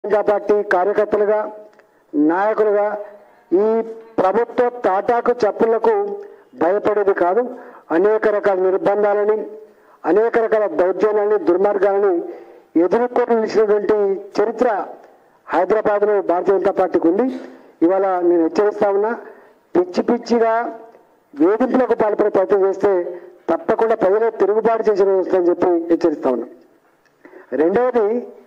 Janata party కార్యకర్తలుగా నాయకులుగా ఈ ప్రభుత్వ తాటాకు చప్పులకు భయపడేది కాదు. అనేక రకాల నిర్బంధాలని అనేక రకాల దౌర్జన్యాలని దుర్మార్గాలని ఎదుర్కొని నిలిచినటువంటి చరిత్ర హైదరాబాద్లో భారతీయ జనతా పార్టీకి ఉంది. ఇవాళ నేను హెచ్చరిస్తా ఉన్నా, పిచ్చి పిచ్చిగా వేధింపులకు పాల్పడే ప్రయత్నం చేస్తే తప్పకుండా ప్రజలే తిరుగుబాటు చేసిన వస్తుందని చెప్పి హెచ్చరిస్తా ఉన్నా. రెండవది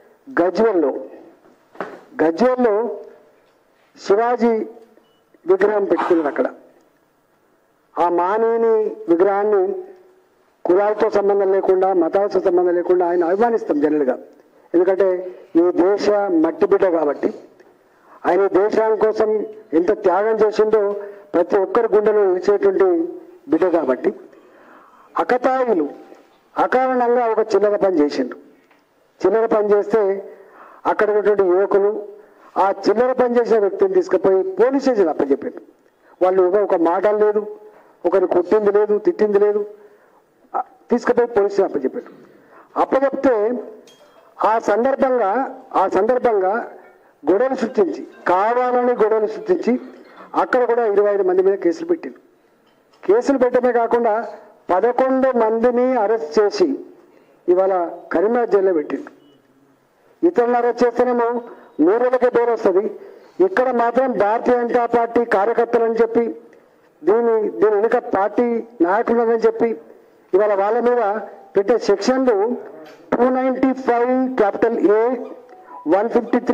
గజ్వేల్లో శివాజీ విగ్రహం పెట్టుకున్నారు. అక్కడ ఆ మానవుని విగ్రహాన్ని కులాలతో సంబంధం లేకుండా మతాలతో సంబంధం లేకుండా ఆయన అభిమానిస్తాం జనరల్గా. ఎందుకంటే ఈ దేశ మట్టి బిడ్డ కాబట్టి, ఆయన దేశం కోసం ఎంత త్యాగం చేసిందో ప్రతి ఒక్కరి గుండెలో నిలిచేటువంటి బిడ్డ కాబట్టి, అకతాయిలు అకారణంగా ఒక చిల్లర పని చేసిండు. చిల్లర పని చేస్తే అక్కడ ఉన్నటువంటి యువకులు ఆ చిల్లర పని చేసిన వ్యక్తిని తీసుకుపోయి పోలీస్ స్టేషన్ అప్పచెప్పారు. వాళ్ళు ఒక మాట లేదు, ఒకరు కొట్టింది లేదు, తిట్టింది లేదు, తీసుకుపోయి పోలీస్ స్టేషన్ అప్పచెప్పారు. అప్పచెప్తే ఆ సందర్భంగా గొడవలు సృష్టించి, కావాలని గొడవలు సృష్టించి అక్కడ కూడా 25 మంది మీద కేసులు పెట్టారు. కేసులు పెట్టడమే కాకుండా 11 మందిని అరెస్ట్ చేసి ఇవాళ కరీంనగర్ జైల్లో పెట్టిండు. ఇతరులను అరెస్ట్ చేస్తేనేమో 3 రోజులకే బెయిల్ వస్తుంది. ఇక్కడ మాత్రం భారతీయ జనతా పార్టీ కార్యకర్తలని చెప్పి దీని వెనుక పార్టీ నాయకులని చెప్పి ఇవాళ వాళ్ళ మీద పెట్టే సెక్షన్లు 295 A 153